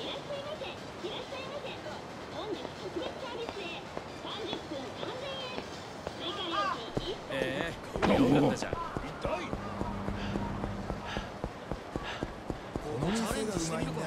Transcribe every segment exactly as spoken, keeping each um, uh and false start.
ええ、よかったじゃん。 このチャレンジしてみるか。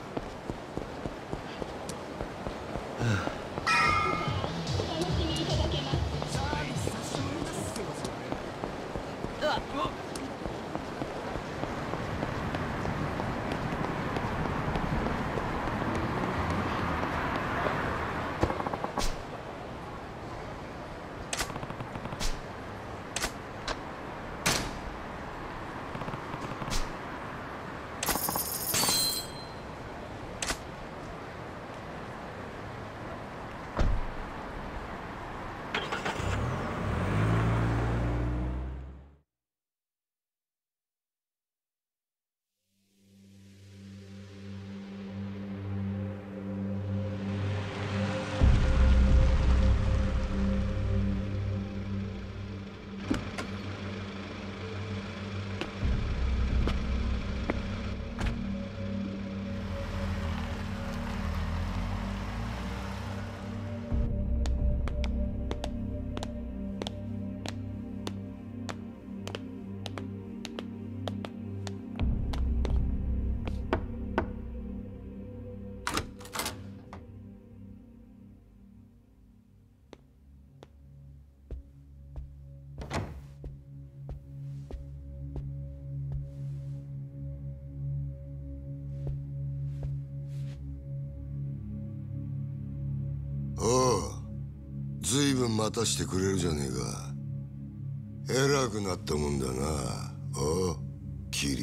ずいぶん待たしてくれるじゃねえか。偉くなったもんだな。おう、桐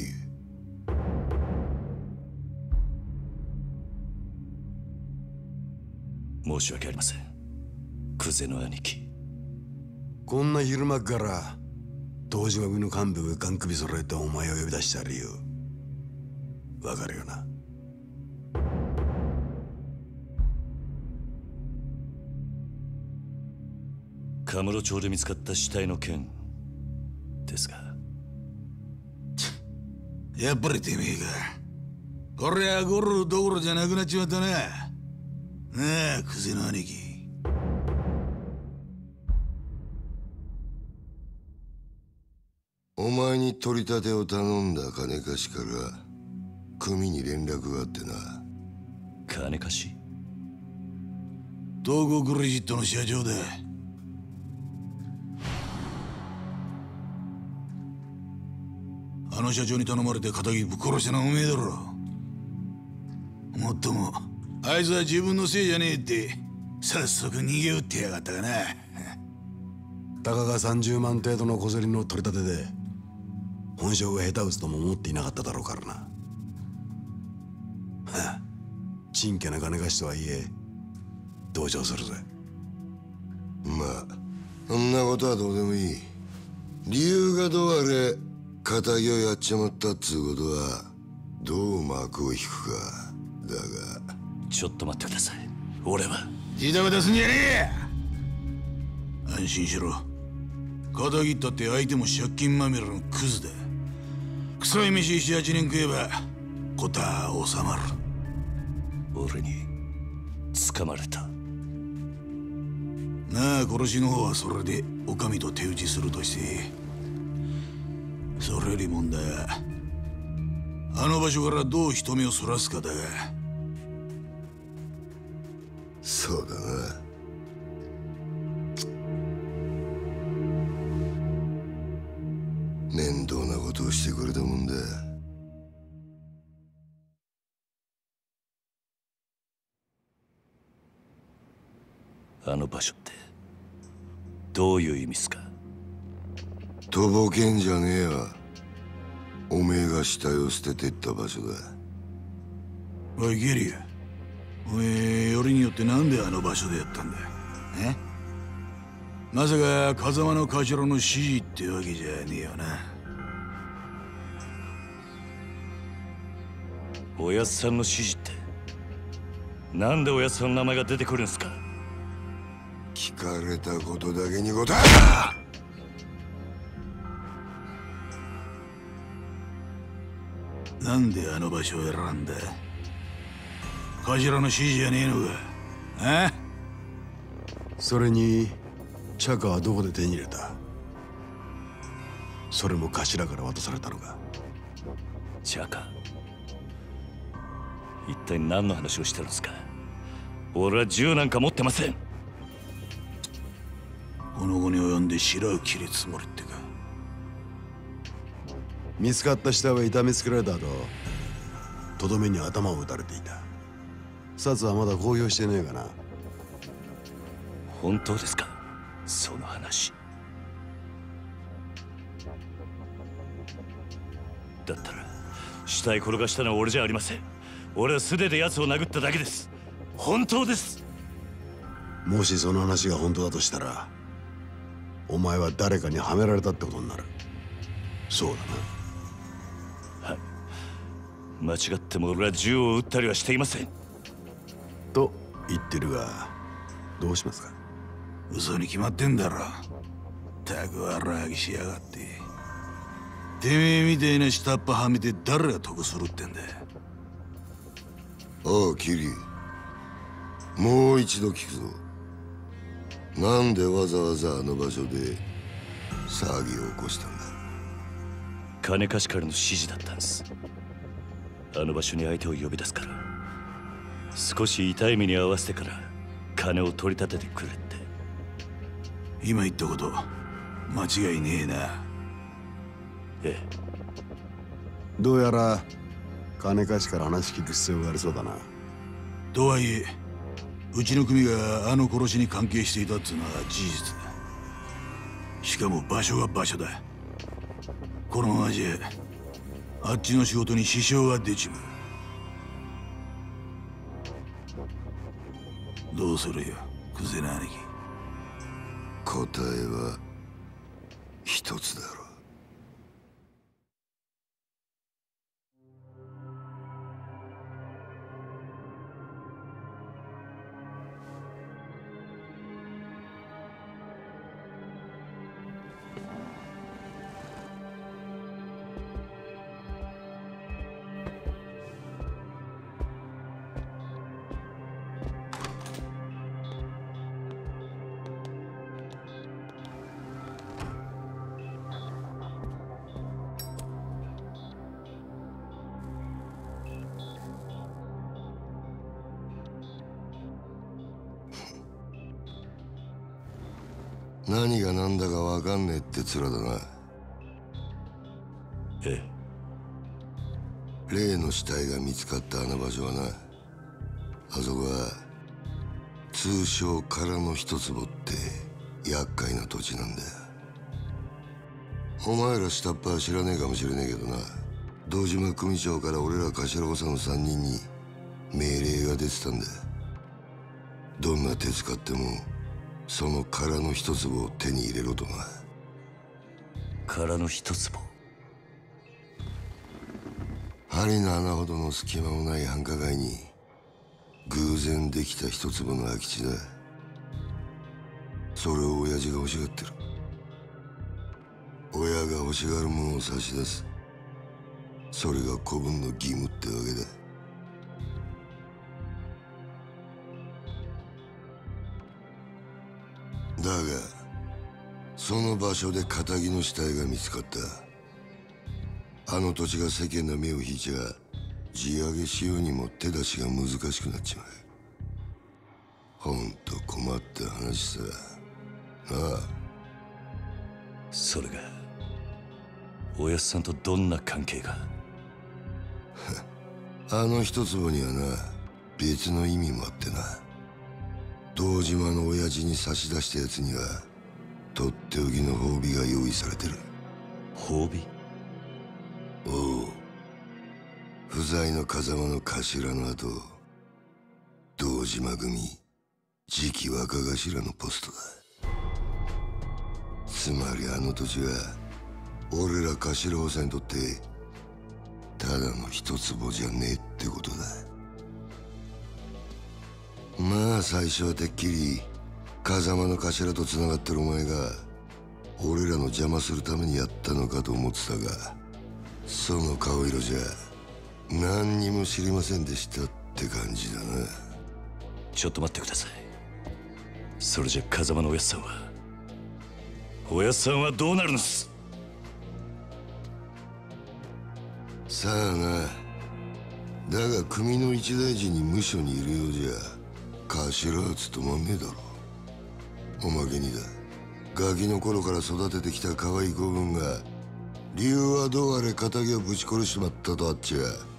生。申し訳ありません、クゼの兄貴。 こんな昼間から東島組の幹部がガン首揃えてお前を呼び出した理由わかるよな。 カムロ町で見つかった死体の件ですが。 やっぱりてめえか。こりゃゴルどころじゃなくなっちまったな。なあ、クゼの兄貴。 お前に取り立てを頼んだ金貸しから組に連絡があってな。 金貸し？ 東郷クレジットの社長だ。あの社長に頼まれて仇ぶっ殺したのはおめえだろ。もっともあいつは自分のせいじゃねえって早速逃げ打ってやがったかな。 たかがさんじゅうまん程度の小競りの取り立てで本性が下手打つとも思っていなかっただろうからな。はあ、ちんけな金貸しとはいえ同情するぜ。 まあそんなことはどうでもいい。理由がどうあれ仇をやっちまったっつうことはどう幕を引くかだが。 ちょっと待ってください。俺はジタバタすんじゃねえ。安心しろ。仇ったって相手も借金まみれのクズだ。臭い飯七八年食えば事は収まる。 俺に掴まれたなあ。殺しの方はそれでお上と手打ちするとして、それより問題はあの場所からどう人目をそらすかだが。 そうだな。面倒なことをしてくれたもんだ。 あの場所ってどういう意味っすか？ とぼけんじゃねえわ。おめえが死体を捨ててった場所だ。 おいゲリア、おめえよりによってなんであの場所でやったんだ。えまさか風間の頭の指示ってわけじゃねえよな。 おやっさんの指示ってなんでおやっさんの名前が出てくるんすか？ 聞かれたことだけに答えろ。 なんであの場所を選んだ？ 頭の指示じゃねえのか。あ？ それにチャカはどこで手に入れた？それも頭から渡されたのか？ チャカ、一体何の話をしてるんですか？俺は銃なんか持ってません。 この後に及んで白を切るつもりってか。 見つかった下は痛めつけられた後、とどめに頭を打たれていた。札はまだ公表してねえかな。 本当ですか、その話？だったら死体転がしたのは俺じゃありません。俺は素手で奴を殴っただけです。本当です。 もしその話が本当だとしたら、お前は誰かにはめられたってことになる。そうだな。 はい、間違っても俺は銃を撃ったりはしていません。 と言ってるが、どうしますか？ 嘘に決まってんだろ。たくわらぎしやがって。てめえみたいな下っ端はめて誰が得するってんだ。 ああキリ、もう一度聞くぞ。なんでわざわざあの場所で騒ぎを起こしたんだ？ 金貸しからの指示だったんです。あの場所に相手を呼び出すから、少し痛い目に合わせてから金を取り立ててくれって。 今言ったこと間違いねえな。 ええ。 どうやら金貸しから話聞く必要がありそうだな。 とはいえ、うちの組があの殺しに関係していたっつうのは事実だ。しかも場所が場所だ。このままじゃあっちの仕事に支障が出ちまう。どうするよ、クゼな兄貴。 答えは一つだろう。何が何だか分かんねえって面だな。 ええ。例の死体が見つかったあの場所はな、あそこは通称空の一坪って厄介な土地なんだよ。お前ら下っ端は知らねえかもしれねえけどな、堂島組長から俺ら頭補佐の三人に命令が出てたんだ。どんな手使ってもその空の一坪を手に入れろとな。 空の一坪？ 針の穴ほどの隙間もない繁華街に偶然できた一坪の空き地だ。それを親父が欲しがってる。親が欲しがるものを差し出す、それが子分の義務ってわけだ。だがその場所で堅気の死体が見つかった。あの土地が世間の目を引いちゃ地上げしようにも手出しが難しくなっちまう。ほんと困った話さなあ。 それがおやっさんとどんな関係が？ あの一坪にはな、別の意味もあってな。堂島の親父に差し出したやつにはとっておきの褒美が用意されてる。 褒美？ おう、不在の風間の頭の後、堂島組次期若頭のポストだ。つまりあの土地は俺ら頭補佐にとってただの一坪じゃねえってことだ。まあ最初はてっきり風間の頭とつながってるお前が俺らの邪魔するためにやったのかと思ってたが、その顔色じゃ何にも知りませんでしたってって感じだな。 ちょっと待ってください。それじゃ風間のおやっさんはおやっさんはどうなるんです？ さあな。だが組の一大事に無所にいるようじゃ頭は務まんねえだろ。おまけにだ、ガキの頃から育ててきた可愛い子分が理由はどうあれ仇をぶち殺しちまったとあっちゃ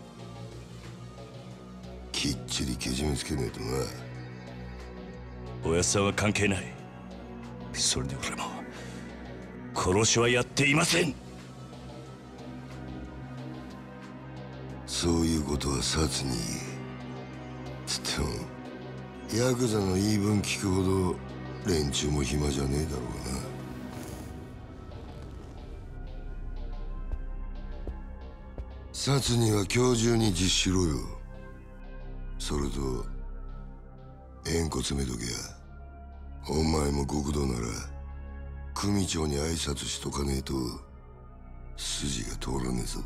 きっちりけじめつけねえとな。 おやっさんは関係ない。それで俺も殺しはやっていません。 そういうことは殺につってもヤクザの言い分聞くほど連中も暇じゃねえだろうな。殺には今日中に実施しろよ。それと縁故詰めときゃお前も極道なら組長に挨拶しとかねえと筋が通らねえぞ。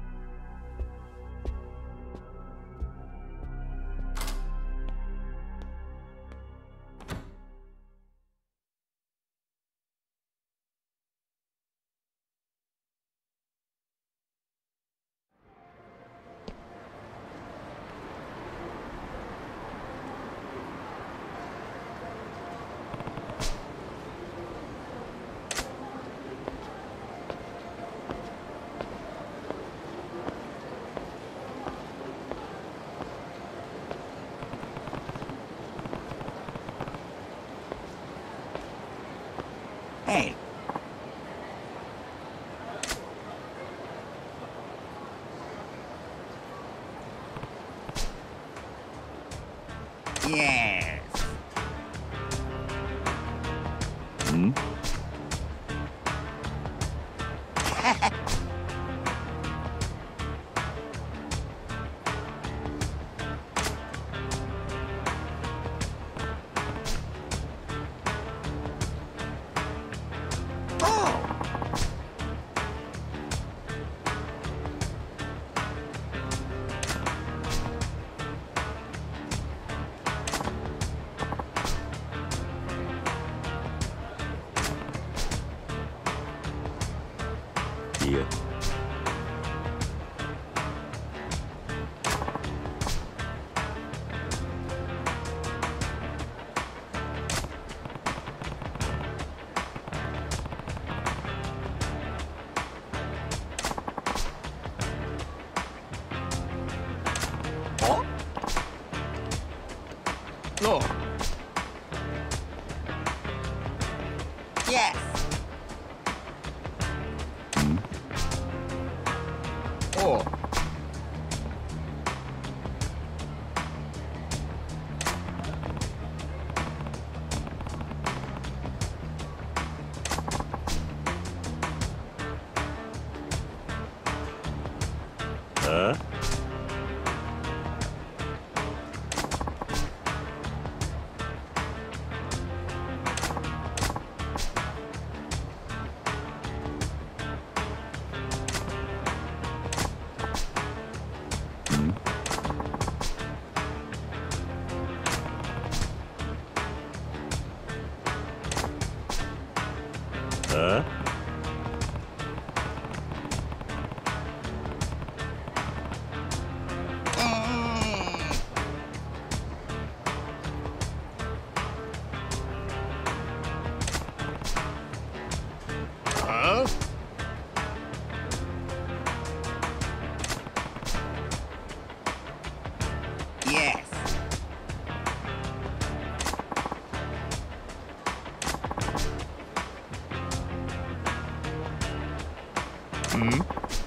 Hey. Yes. Hmm? Yeah. Oh? No. Yes. Oh. Huh? Huh? Huh? Yes. Hmm?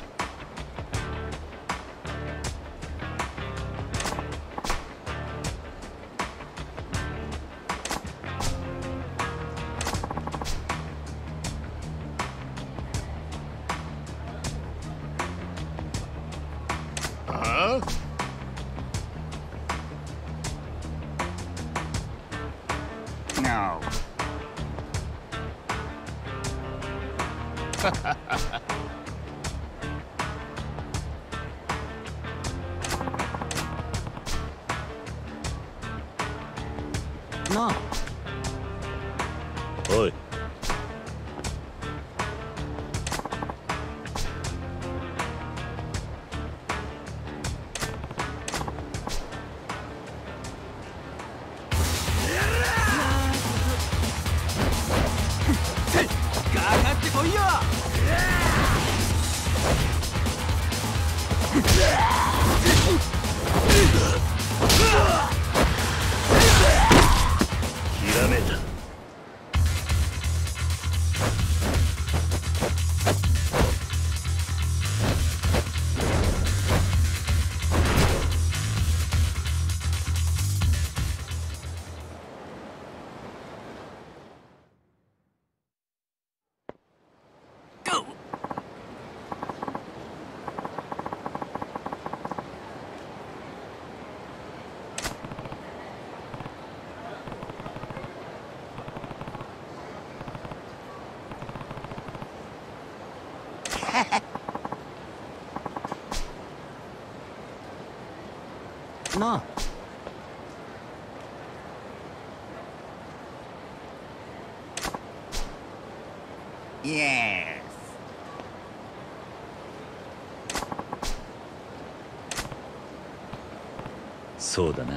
Huh? No. なあ。 おい。 かかってこいよ。 ひらめいた。 なあ。 Yes. そうだな。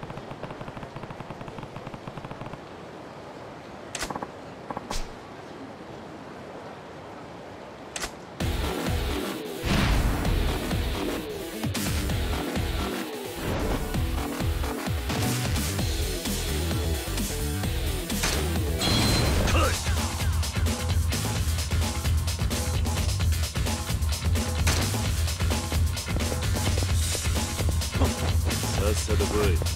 さっさと来い。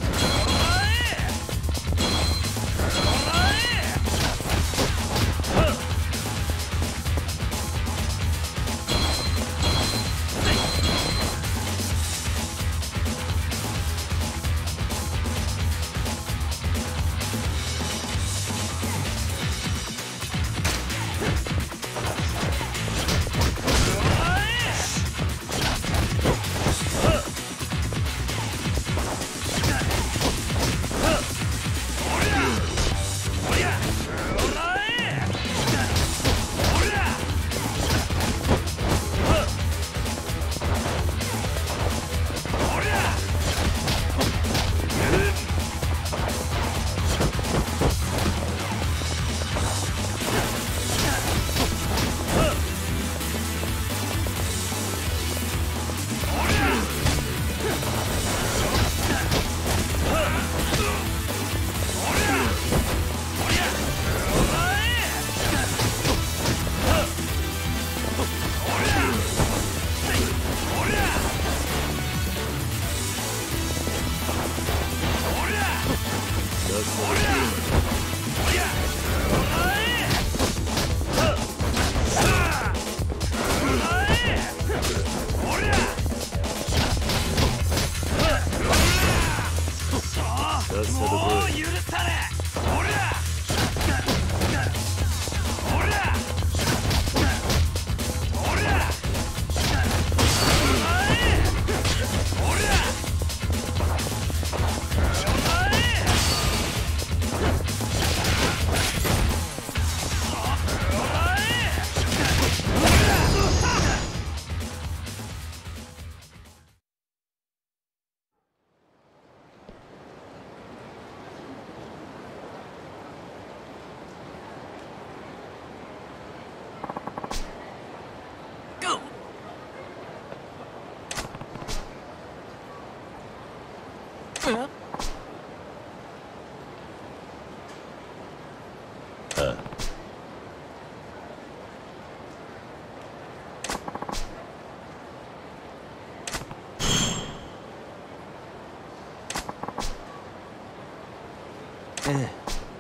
ええ。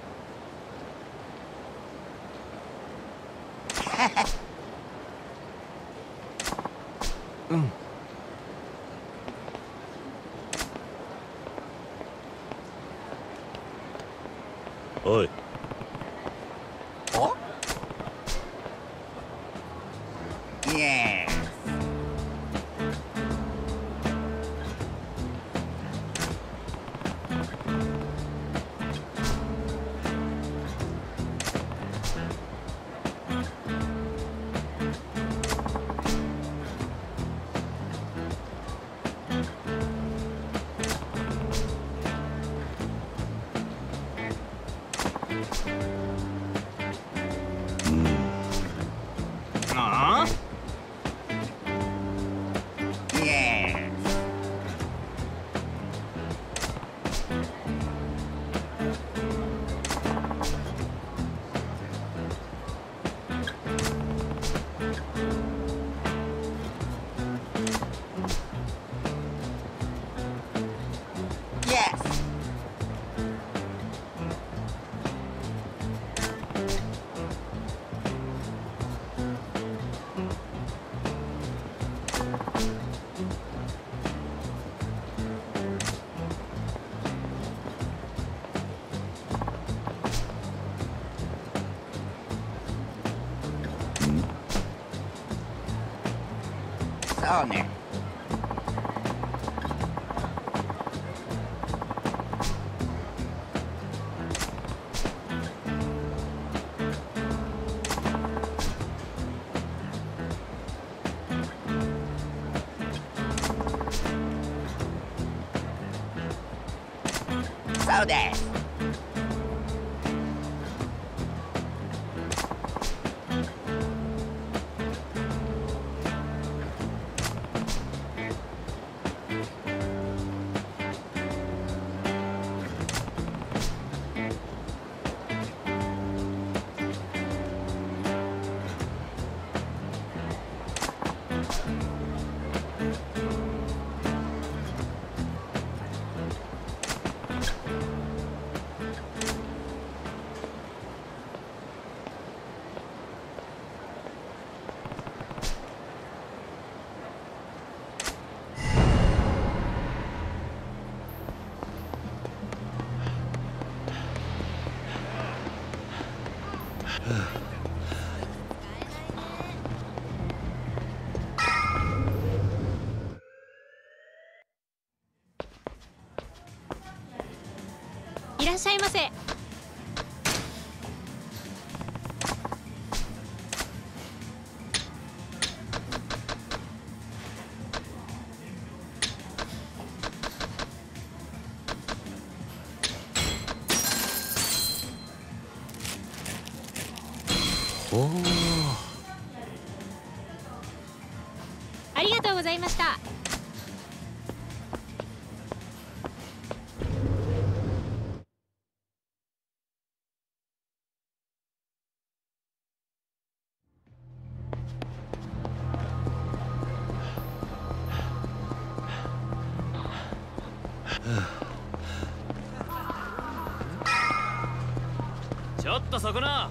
うん。 おい。 お？ Yes. あそうね。そうです。 いらっしゃいませ。 おお、 ありがとうございました。 ちょっとそこな。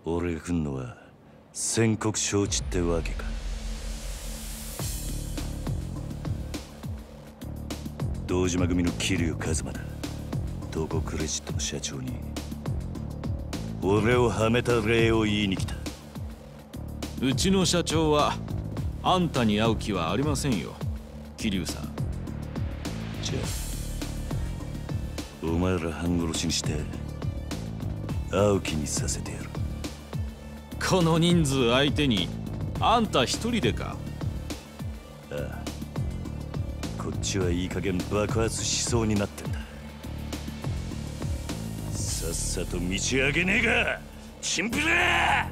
俺が来んのは宣告承知ってわけか。堂島組の桐生一馬だ。東宝クレジットの社長に俺をはめた礼を言いに来た。 うちの社長はあんたに会う気はありませんよ、桐生さん。 じゃあお前ら半殺しにして会う気にさせてやる。 この人数相手にあんた一人でか。 ああ、こっちはいい加減爆発しそうになってんだ。さっさと道上げねえがチンピラ。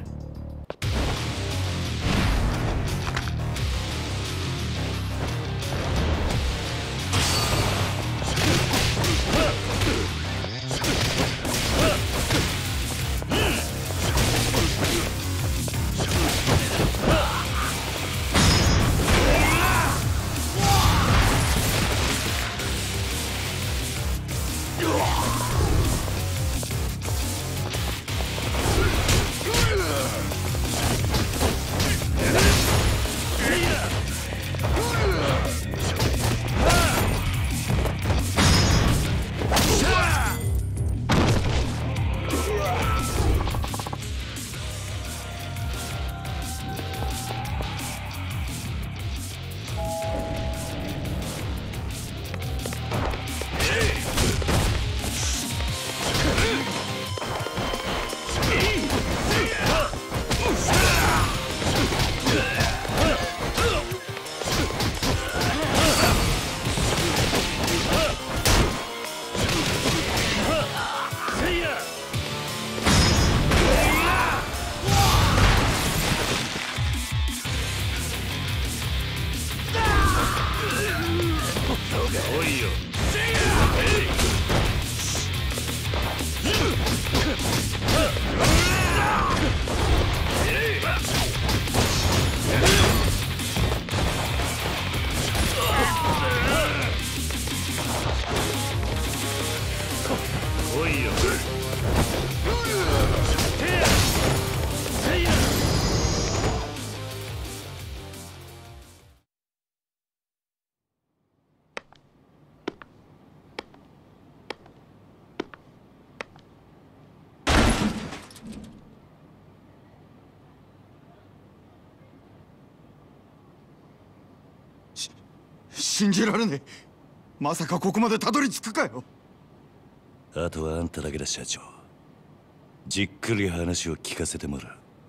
信じられねえ。まさかここまでたどり着くかよ。 あとはあんただけだ、社長。じっくり話を聞かせてもらう。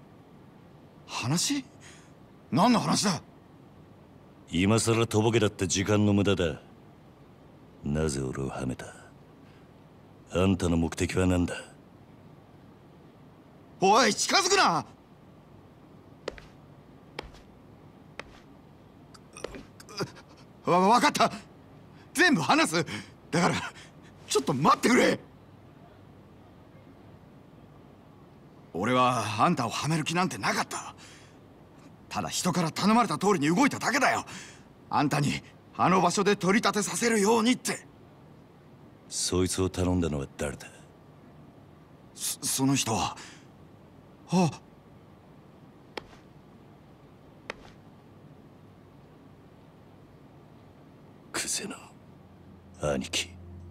話？何の話だ？ 今さらとぼけだって時間の無駄だ。なぜ俺をはめた？あんたの目的は何だ？ おい、近づくな！わ、わかった。全部話す。だからちょっと待ってくれ。俺はあんたをはめる気なんてなかった。ただ人から頼まれた通りに動いただけだよ。あんたにあの場所で取り立てさせるようにって。 そいつを頼んだのは誰だ？ そ, その人はあクゼの兄貴。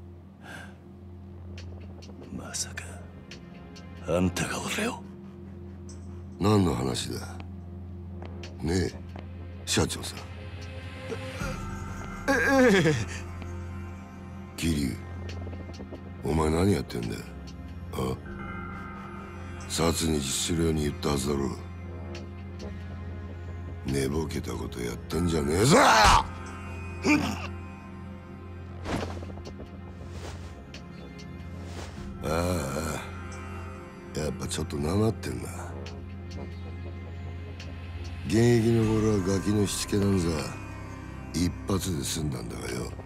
まさかあんたが俺を。 何の話だねえ社長さん。 えええ桐生、お前何やってんだよ。あ、殺に実するように言ったはずだろう。寝ぼけたことやってんじゃねえぞ。ああ、やっぱちょっとなまってんな。現役の頃はガキのしつけなんざ一発で済んだんだがよ。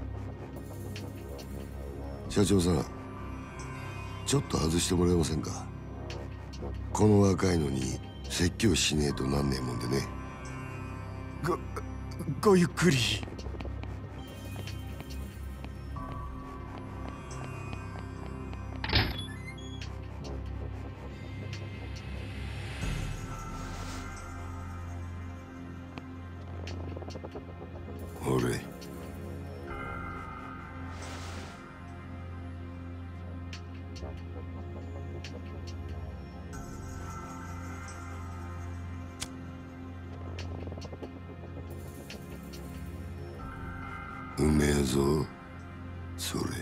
社長さん、ちょっと外してもらえませんか。この若いのに説教しねえとなんねえもんでね。 ごごゆっくり。 うめえぞそれ。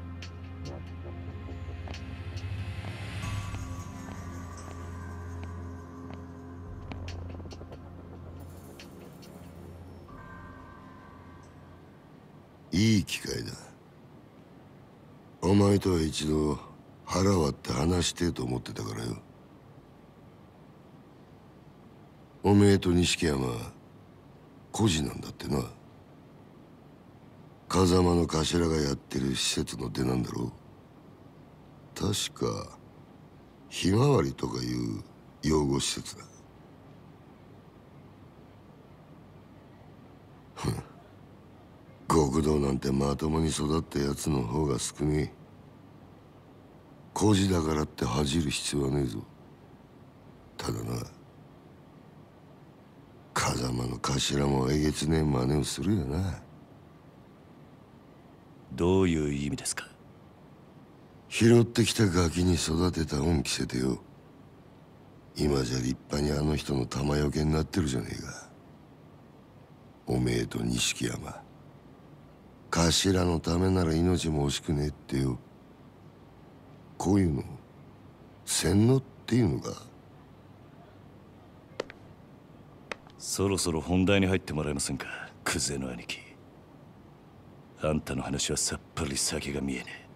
いい機会だ。お前とは一度腹割って話してえと思ってたからよ。おめえと錦山は孤児なんだってな。風間の頭がやってる施設の出なんだろう。確かひまわりとかいう養護施設だ。極道なんてまともに育ったやつの方が少ねえ。孤児だからって恥じる必要はねえぞ。ただな、風間の頭もえげつねえ真似をするよな。 どういう意味ですか？ 拾ってきたガキに育てた恩着せてよ。今じゃ立派にあの人の玉よけになってるじゃねえか。おめえと錦山、頭のためなら命も惜しくねえってよ。こういうの洗脳っていうのか？ そろそろ本題に入ってもらえませんか、クゼの兄貴。あんたの話はさっぱり先が見えねえ。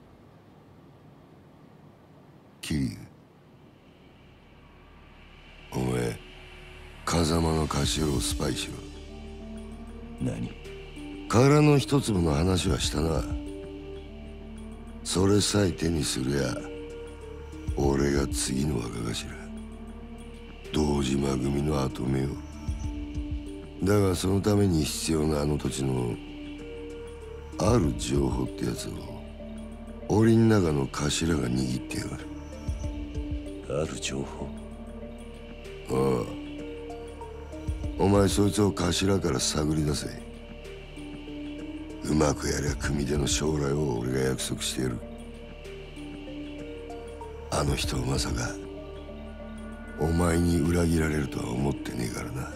桐生、お前風間の頭をスパイしろ。 何？ 殻の一粒の話はしたな。それさえ手にするや俺が次の若頭、堂島組の跡目を。だがそのために必要なあの土地のある情報ってやつを檻の中の頭が握ってやがる。 ある情報？ ああ、お前そいつを頭から探り出せ。うまくやりゃ組での将来を俺が約束してやる。あの人はまさかお前に裏切られるとは思ってねえからな。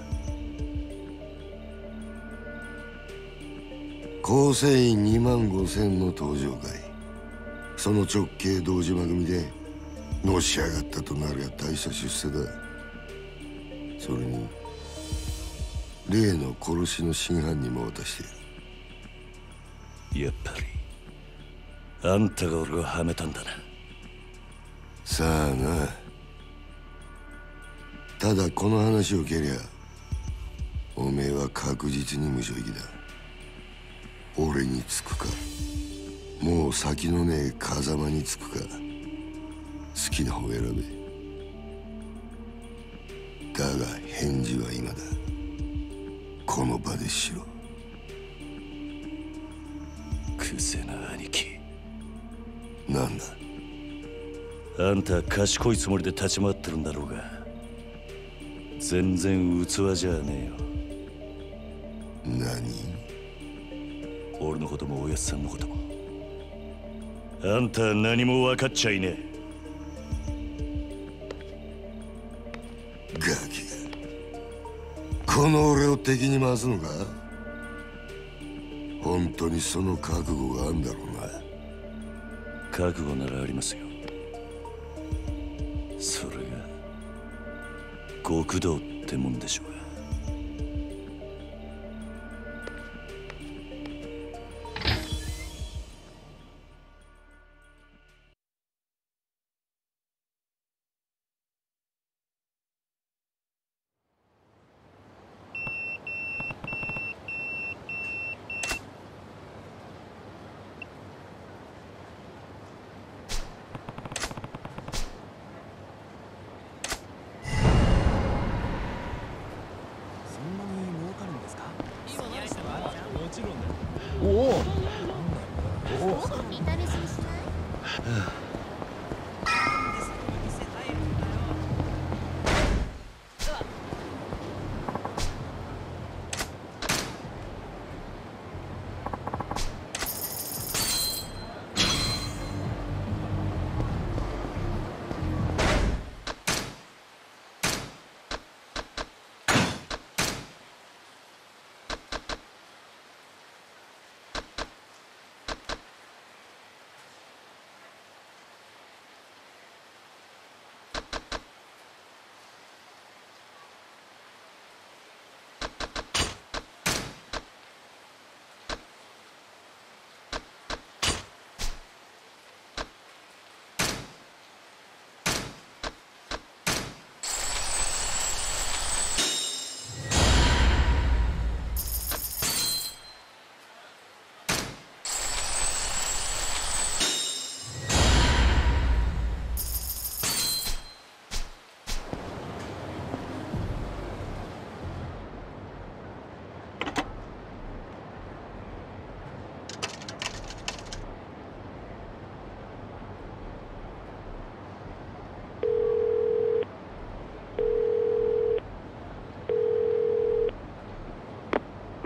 構成員にまんごせんの登場会、その直系堂島組でのし上がったとなるや大した出世だ。それに例の殺しの真犯人も渡してやる。 やっぱりあんたが俺をはめたんだな。 さあな。ただこの話を蹴りゃおめえは確実に無所行きだ。俺につくか、もう先のねえ風間につくか、好きな方選べ。だが返事は今だ。この場でしろ。 クゼな兄貴。 なんだ？ あんた賢いつもりで立ち回ってるんだろうが、全然器じゃねえよ。 何？ 俺のこともおやっさんのことも。あんたは何も分かっちゃいねえ。 ガキがこの俺を敵に回すのか？本当にその覚悟があんだろうな。 覚悟ならありますよ。それが極道ってもんでしょうが。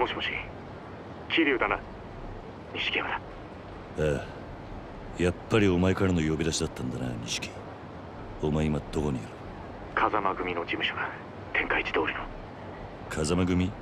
しもし、桐生だな。錦山だ。 ああ、やっぱりお前からの呼び出しだったんだな、錦。お前今どこにいる？ 風間組の事務所が天下一通りの。 風間組？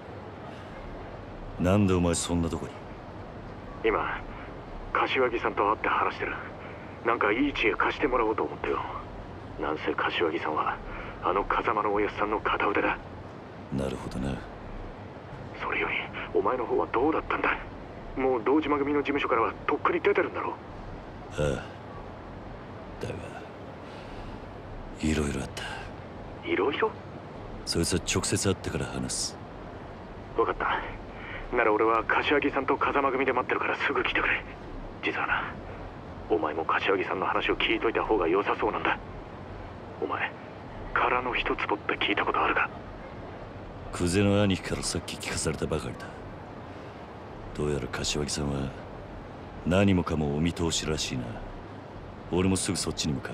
なんでお前そんなとこに？ 今柏木さんと会って話してる。なんかいい知恵貸してもらおうと思ってよ。なんせ柏木さんはあの風間のおやっさんの片腕だ。 なるほどな。 それよりお前の方はどうだったんだ？もう堂島組の事務所からはとっくに出てるんだろう。 ああ、だがいろいろあった。 いろいろ？ そいつは直接会ってから話す。 分かった。なら俺は柏木さんと風間組で待ってるからすぐ来てくれ。実はな、お前も柏木さんの話を聞いといた方が良さそうなんだ。お前殻の一坪って聞いたことあるか？ 久世の兄貴からさっき聞かされたばかりだ。どうやら柏木さんは何もかもお見通しらしいな。俺もすぐそっちに向かう。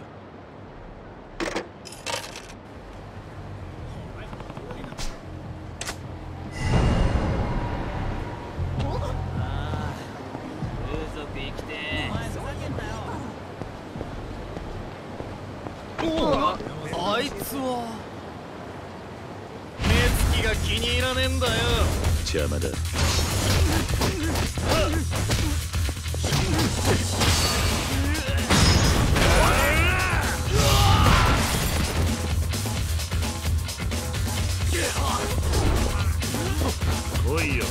あいつは目つきが気に入らねえんだよ。 邪魔だ。来いよ。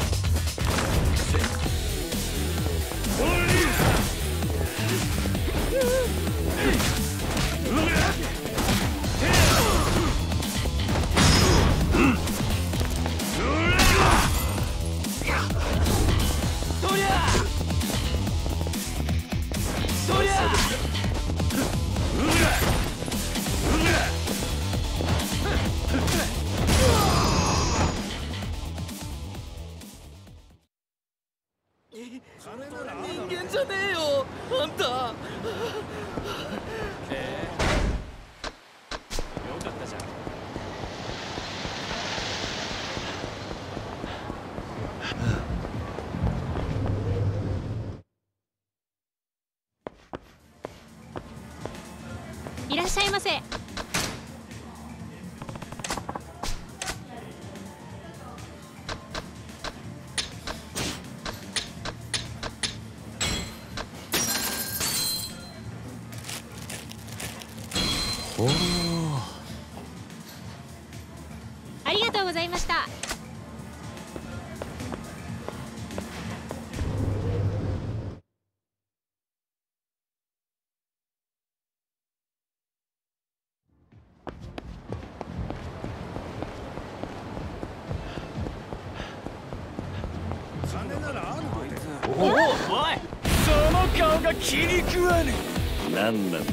人間じゃねえよ、あんた。えー、よかったじゃん。 いらっしゃいませ。 おお、 ありがとうございました。 おお、おい、その顔が気に食わねえ。 何なんだ。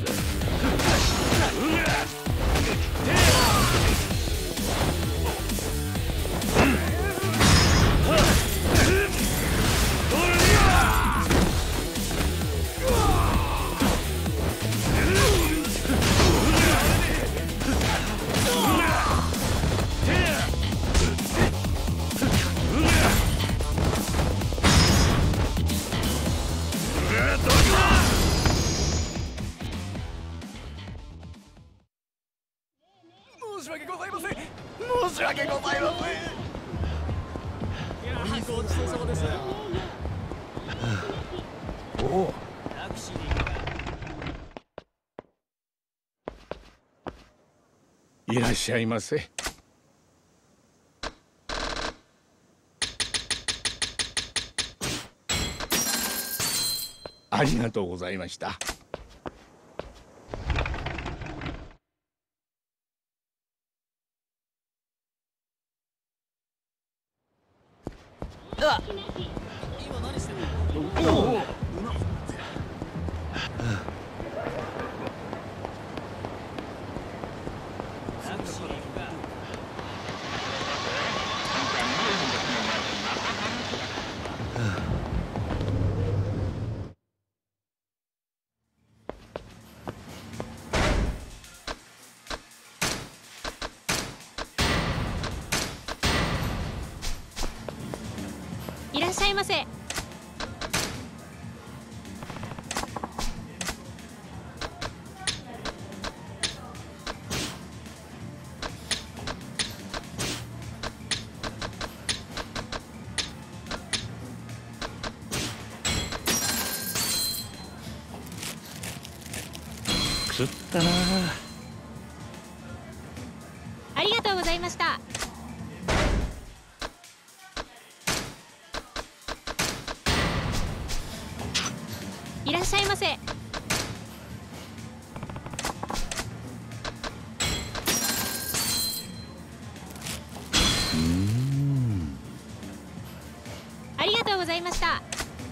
申し訳ございません。申し訳ございません。いや、ごちそうさまです。 おお。 タクシーで行くか。 いらっしゃいませ。ありがとうございました。 あ、今何してるの？おお。タクシーで行くか。 らっしゃいませ。 食ったな。 ありがとうございました。いらっしゃいませ。 うんありがとうございました。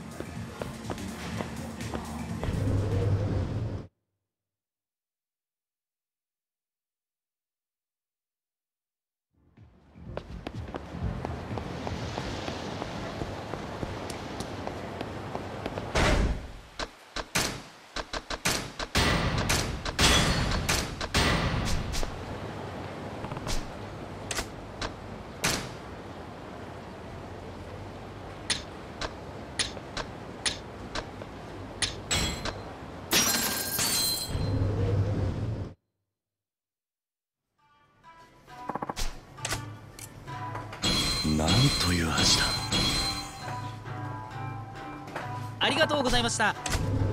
なんという味だ。 ありがとうございました。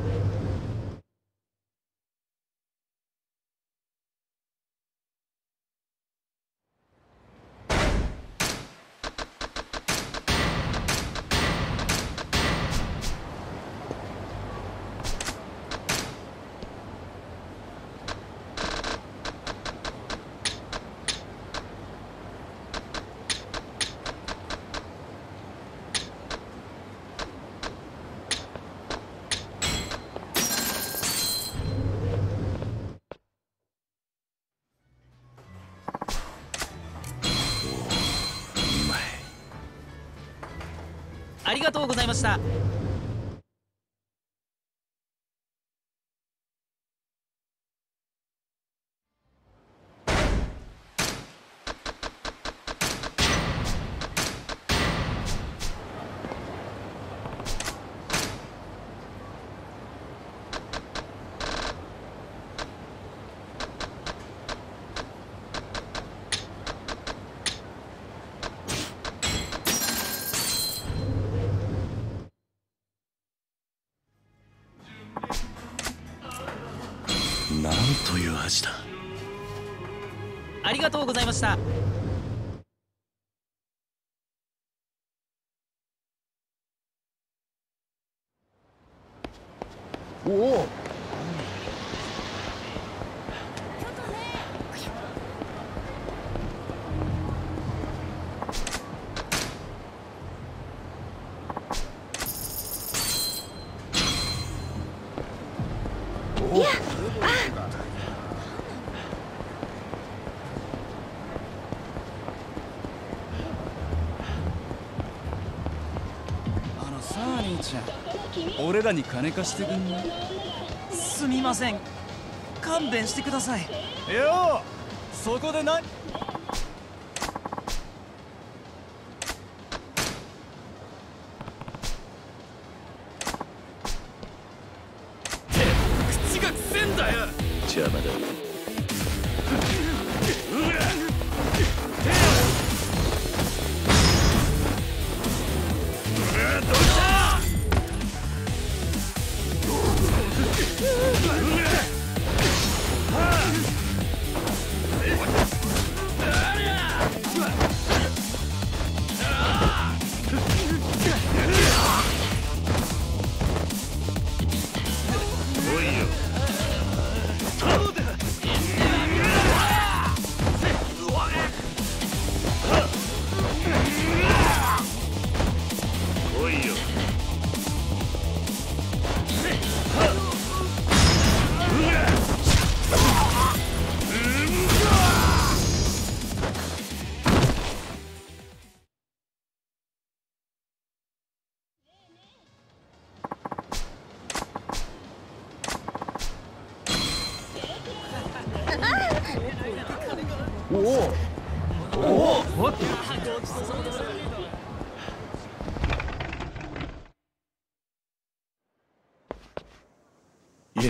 ありがとうございました。 なんという味だ。 ありがとうございました。 おお。 いや、あ。 あのさあ兄ちゃん、俺らに金貸してくんない？ すみません、勘弁してください。 よう、そこで何？ 口がくせんだよ。 邪魔だ。 おお。おお。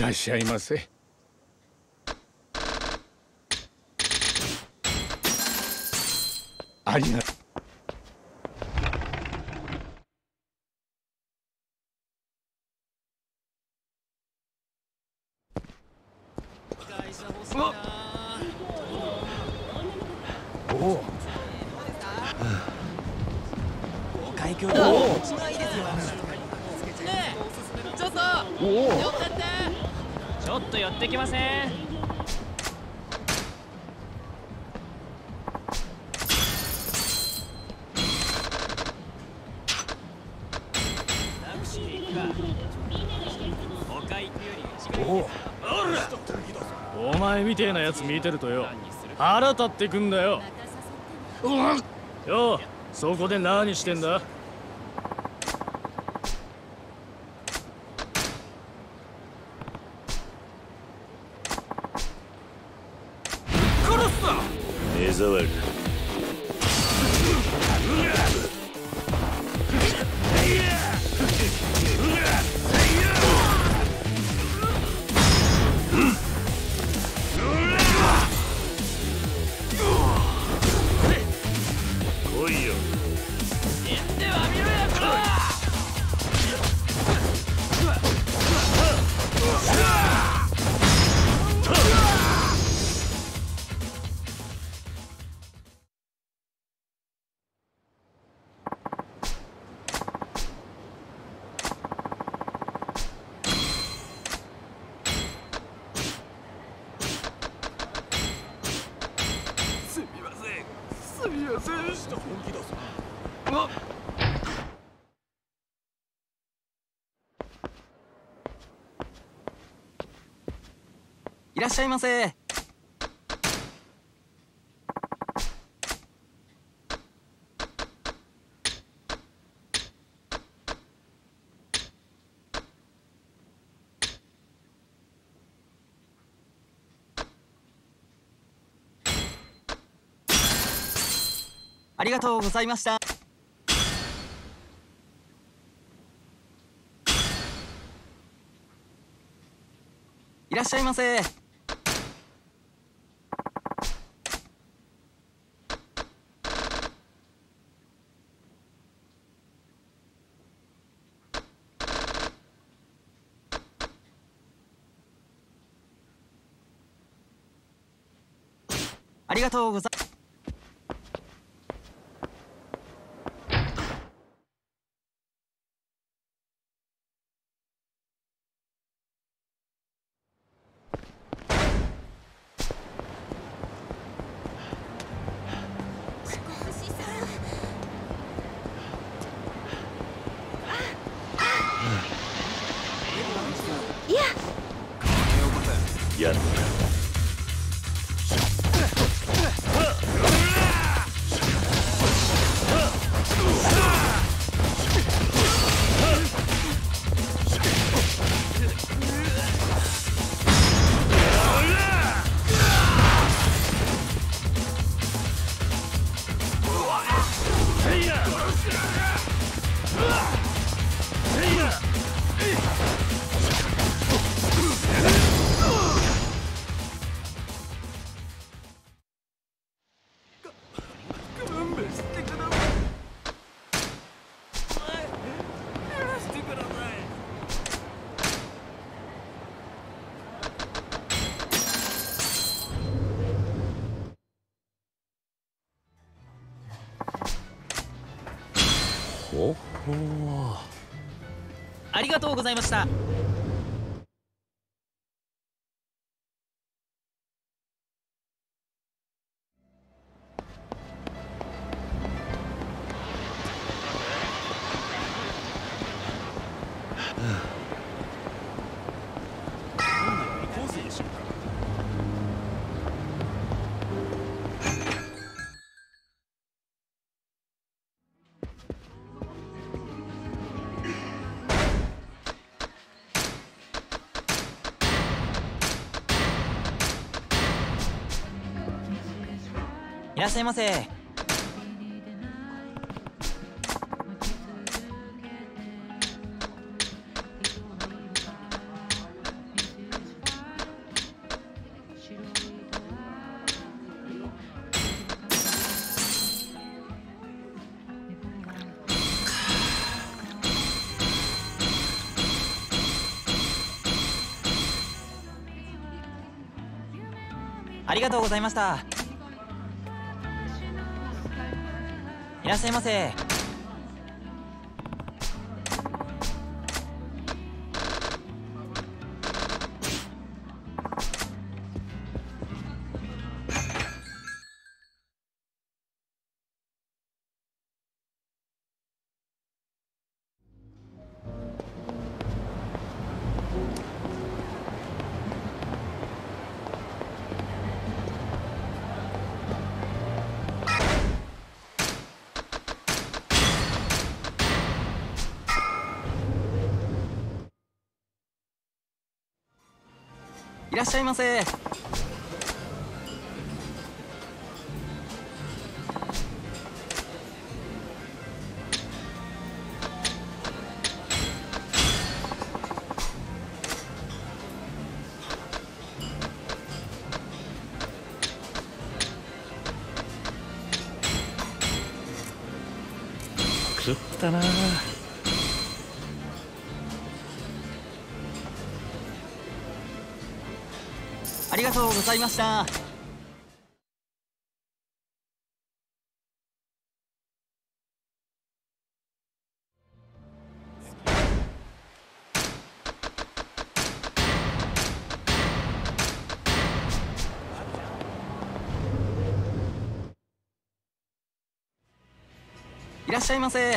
らっしゃいませ。ありがとう。おお。 お会計だ。おお。ちょっと。おお。寄ってって。ちょっと寄ってきません。 お前みてえなやつ見てるとよ、腹立ってくんだよ。よう、そこで何してんだ。 殺すぞ。目障り。 いらっしゃいませ。ありがとうございました。いらっしゃいませ。ありがとうございます。 やるのか。 ほほー。ありがとうございました。いらっしゃいませ。 ありがとうございました。いらっしゃいませ。いらっしゃいませ。 狂ったな。 ありがとうございました。いらっしゃいませ。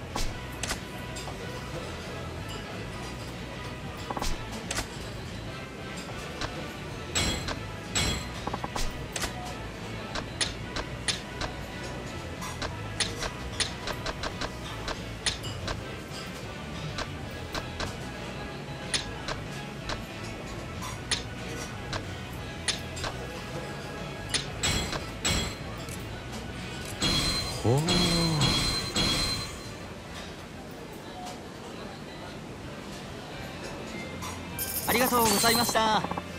おお。 ありがとうございました。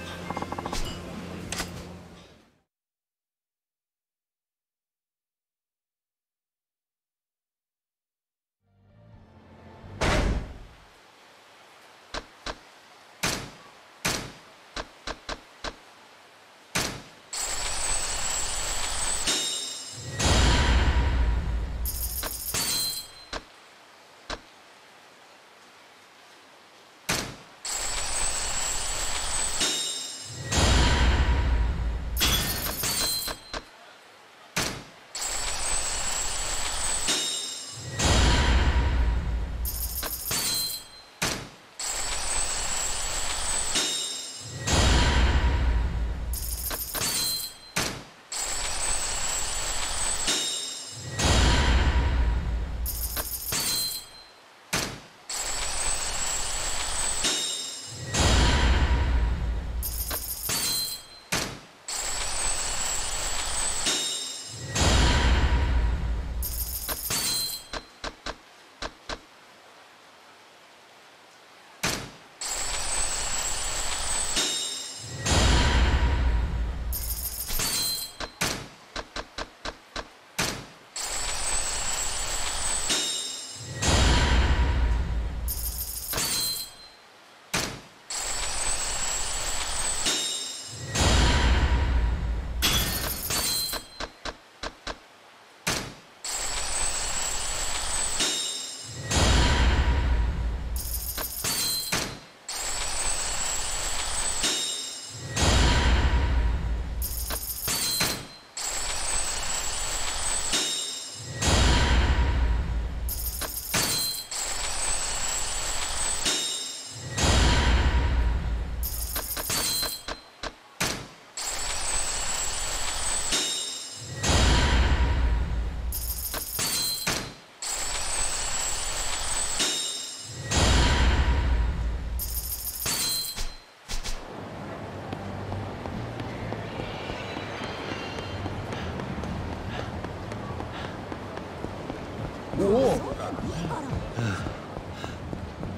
おお。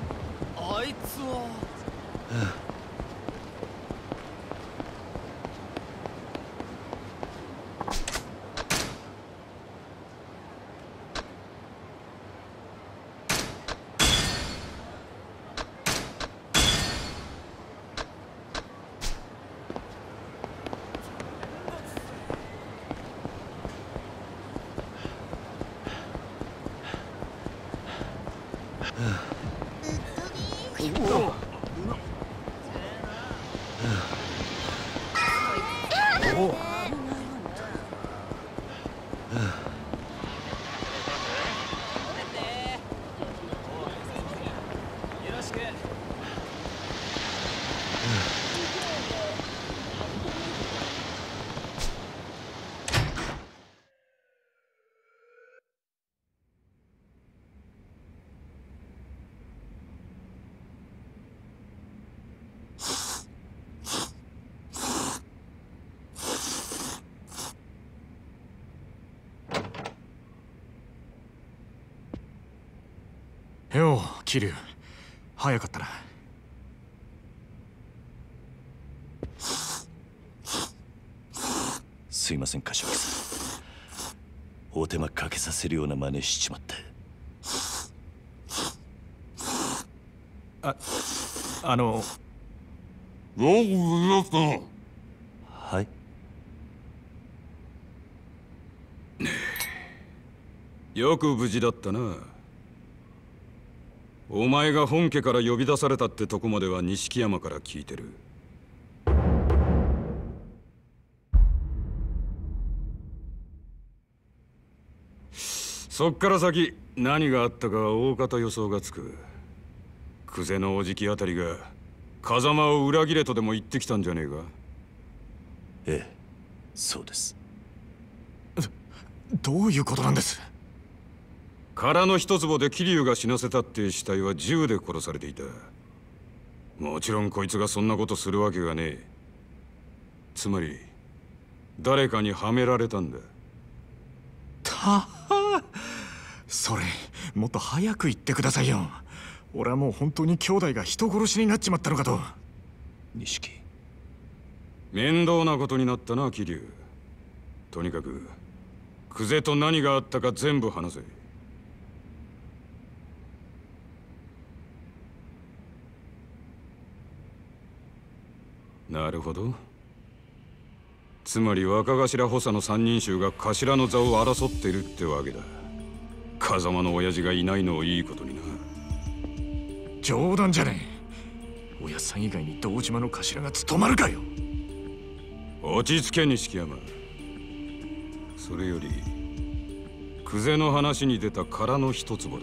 あいつは。 おう。よう、桐生。早かったな。 すいません、柏木さん。お手間かけさせるような真似しちまって。 あ、あの。 はい。 よく無事だったな。お前が本家から呼び出されたってとこまでは錦山から聞いてる。そっから先何があったかは大方予想がつく。久世のおじきあたりが風間を裏切れとでも言ってきたんじゃねえか。 ええ、そうです。 どういうことなんです？ 殻の一坪で桐生が死なせたって死体は銃で殺されていた。もちろんこいつがそんなことするわけがねえ。つまり誰かにはめられたんだ。 たはそれもっと早く言ってくださいよ。俺はもう本当に兄弟が人殺しになっちまったのかと。 錦、 面倒なことになったな桐生。とにかく久世と何があったか全部話せ。なるほど。つまり若頭補佐の三人衆が頭の座を争っているってわけだ。風間の親父がいないのをいいことにな。 冗談じゃねえ。親さん以外に堂島の頭が務まるかよ。 落ち着け錦山。それより久世の話に出た殻の一坪だ。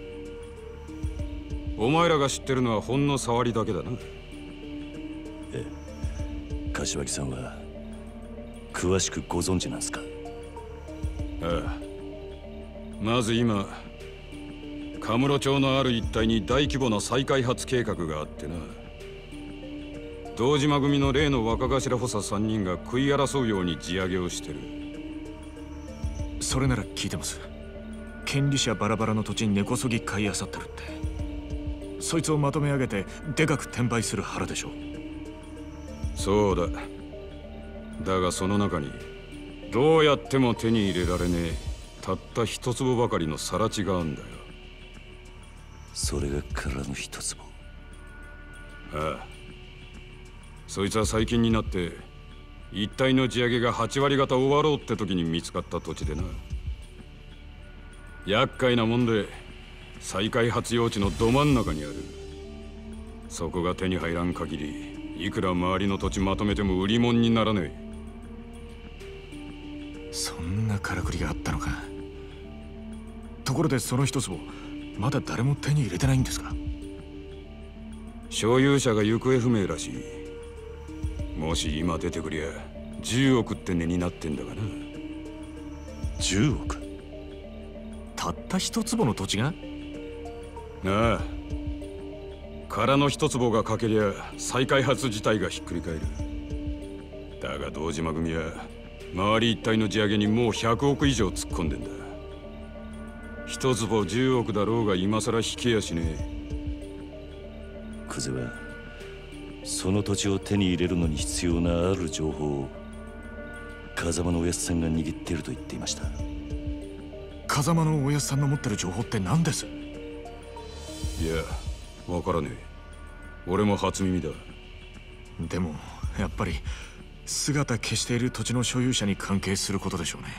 お前らが知ってるのはほんの触りだけだな。 ええ、柏木さんは詳しくご存知なんすか？ ああ、まず今カムロ町のある一帯に大規模な再開発計画があってな。堂島組の例の若頭補佐さんにんが食い争うように地上げをしてる。 それなら聞いてます。権利者バラバラの土地に根こそぎ買い漁ってるって。そいつをまとめ上げてでかく転売する腹でしょ。 そうだ。だがその中にどうやっても手に入れられねえたった一坪ばかりの更地があんだよ。 それが殻の一坪。 ああ、そいつは最近になって一帯の地上げがはち割方終わろうって時に見つかった土地でな。厄介なもんで再開発用地のど真ん中にある。そこが手に入らん限りいくら周りの土地まとめても売り物にならねえ。そんなからくりがあったのか。ところでその一坪まだ誰も手に入れてないんですか？ 所有者が行方不明らしい。もし今出てくりゃじゅうおくって値になってんだがな。 じゅうおく？ たった一坪の土地が？ ああ、殻の一坪が欠けりゃ再開発自体がひっくり返る。だが堂島組は周り一帯の地上げにもうひゃくおく以上突っ込んでんだ。一坪じゅうおくだろうが今さら引けやしねえ。久世はその土地を手に入れるのに必要なある情報を風間のおやつさんが握っていると言っていました。 風間のおやつさんの持ってる情報って何です？ いや、わからねえ。俺も初耳だ。 でもやっぱり姿消している土地の所有者に関係することでしょうね。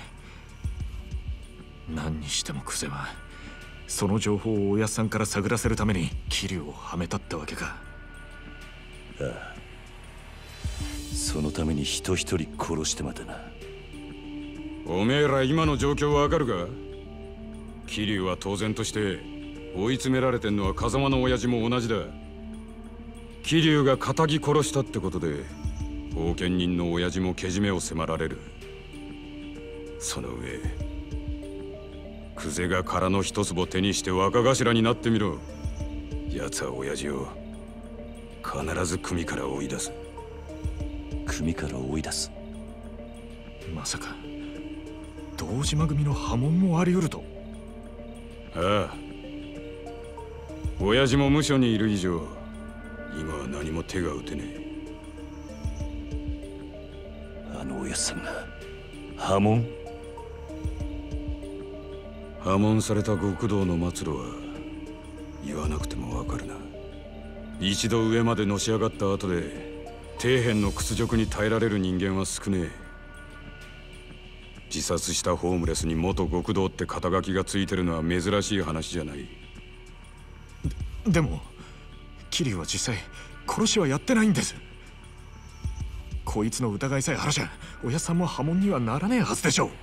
何にしても久世はその情報をおやっさんから探らせるために桐生をはめたってわけか。 ああ、 そのために人一人殺してまたな。 おめえら今の状況わかるか？桐生は当然として追い詰められてんのは風間の親父も同じだ。桐生が仇殺したってことで後見人の親父もけじめを迫られる。その上久世が殻の一坪手にして若頭になってみろ。奴は親父を必ず組から追い出す。 組から追い出す？ まさか堂島組の波紋もあり得ると？ ああ、親父も無所にいる以上今は何も手が打てねえ。あのおやっさんが波紋？ 破門された極道の末路は言わなくてもわかるな。一度上までのし上がった後で底辺の屈辱に耐えられる人間は少ねえ。自殺したホームレスに元極道って肩書きがついてるのは珍しい話じゃない。 でも桐生は実際殺しはやってないんです。こいつの疑いさえ晴らしゃおやっさんも波紋にはならねえはずでしょう。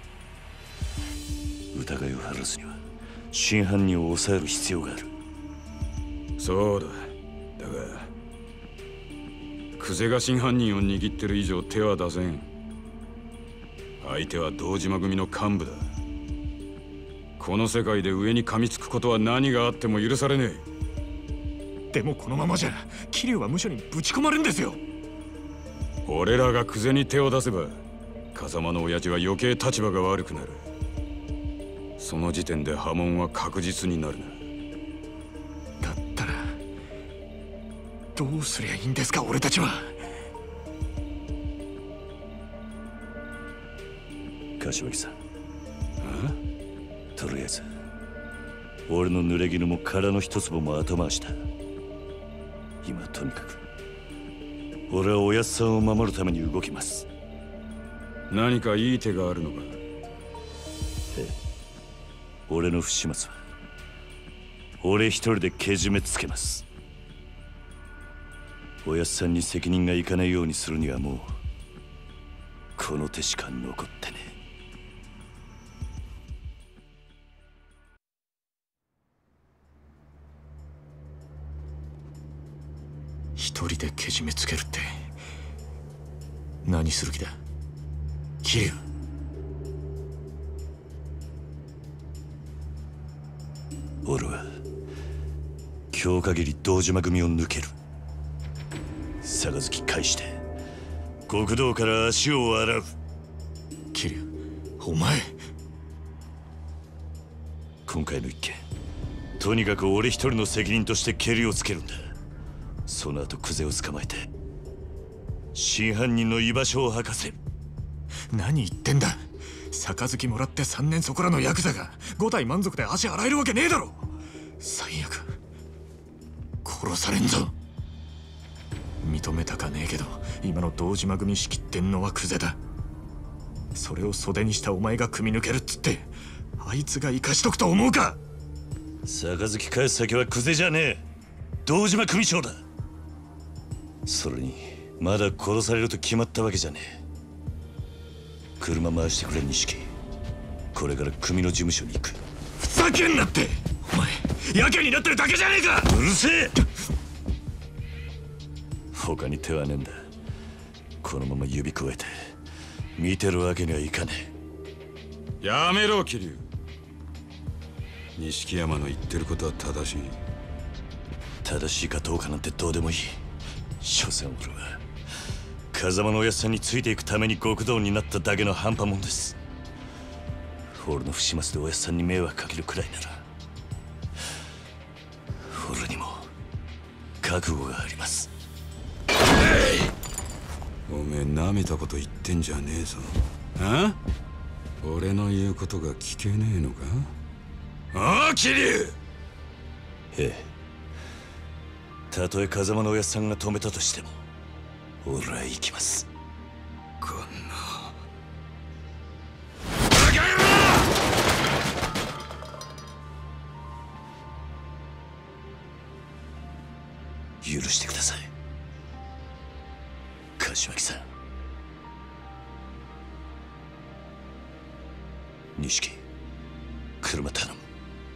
疑いを晴らすには真犯人を抑える必要がある。 そうだ。だが久世が真犯人を握ってる以上手は出せん。相手は堂島組の幹部だ。この世界で上に噛みつくことは何があっても許されねえ。でもこのままじゃ桐生は無所にぶち込まれるんですよ。 俺らが久世に手を出せば風間の親父は余計立場が悪くなる。その時点で波紋は確実になるな。 だったらどうすりゃいいんですか俺たちは。 柏木さん、とりあえず俺の濡れ衣も殻の一粒も後回しだ。今とにかく俺はおやっさんを守るために動きます。 何かいい手があるのか？ ええ、俺の不始末は俺一人でけじめつけます。おやっさんに責任がいかないようにするにはもうこの手しか残ってねえ。 一人でけじめつけるって何する気だ桐生？ 俺は今日限り堂島組を抜ける。杯返して極道から足を洗う。 桐生、お前今回の一件とにかく俺一人の責任としてケリをつけるんだ。その後久世を捕まえて真犯人の居場所を吐かせる。 何言ってんだ。杯もらってさんねんそこらのヤクザがご体満足で足洗えるわけねえだろ。最悪殺されんぞ。認めたかねえけど今の堂島組仕切ってんのは久世だ。それを袖にしたお前が組み抜けるっつってあいつが生かしとくと思うか？ 杯返す先は久世じゃねえ、堂島組長だ。それにまだ殺されると決まったわけじゃねえ。車回してくれ錦。これから組の事務所に行く。 ふざけんなって。お前やけになってるだけじゃねえか。 うるせえ。他に手はねえんだ。このまま指くわえて見てるわけにはいかねえ。やめろ桐生。錦山の言ってることは正しい。 正しいかどうかなんてどうでもいい。所詮俺は風間のおやっさんについていくために極道になっただけの半端もんです。俺の不始末でおやっさんに迷惑かけるくらいなら俺にも覚悟があります。 おめえなめたこと言ってんじゃねえぞ。あ？俺の言うことが聞けねえのか？ああ桐生。ええ、たとえ風間のおやっさんが止めたとしても俺は行きます。 こんなバカ野郎！許してください柏木さん。 錦、車頼む。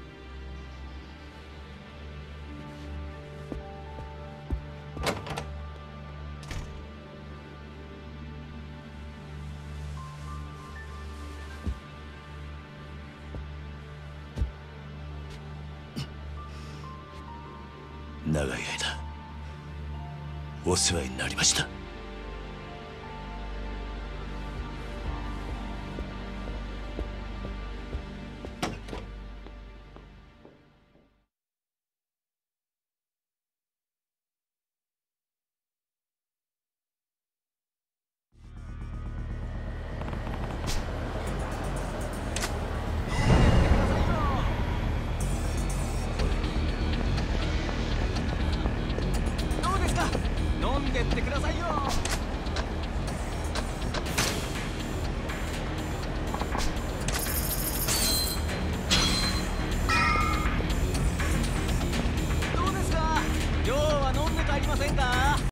長い間お世話になりました。 飲んでってくださいよ。